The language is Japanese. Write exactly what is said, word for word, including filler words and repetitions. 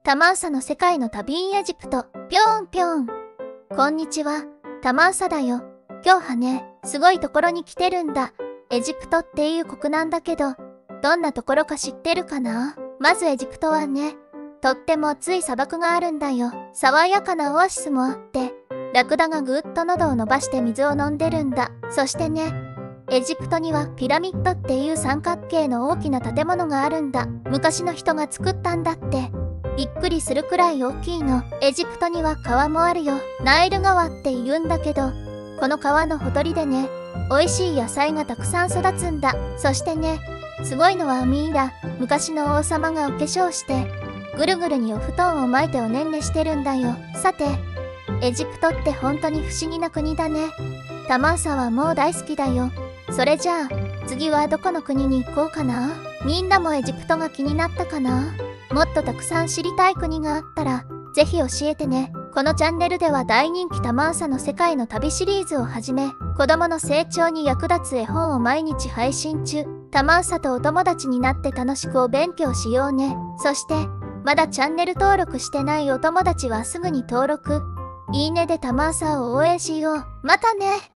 タマーサの世界の旅 in エジプト、ぴょんぴょん。こんにちは、タマーサだよ。今日はね、すごいところに来てるんだ。エジプトっていう国なんだけど、どんなところか知ってるかな？まずエジプトはね、とっても暑い砂漠があるんだよ。爽やかなオアシスもあって、ラクダがぐーっと喉を伸ばして水を飲んでるんだ。そしてね、エジプトにはピラミッドっていう三角形の大きな建物があるんだ。昔の人が作ったんだって。びっくりするくらい大きいの。エジプトには川もあるよ。ナイル川って言うんだけど、この川のほとりでね、美味しい野菜がたくさん育つんだ。そしてね、すごいのはミイラ。昔の王様がお化粧して、ぐるぐるにお布団を巻いておねんねしてるんだよ。さて、エジプトって本当に不思議な国だね。タマーサはもう大好きだよ。それじゃあ、次はどこの国に行こうかな。みんなもエジプトが気になったかな？もっとたくさん知りたい国があったら、ぜひ教えてね。このチャンネルでは大人気タマーサの世界の旅シリーズをはじめ、子供の成長に役立つ絵本を毎日配信中。タマーサとお友達になって楽しくお勉強しようね。そして、まだチャンネル登録してないお友達はすぐに登録。いいねでタマーサを応援しよう。またね。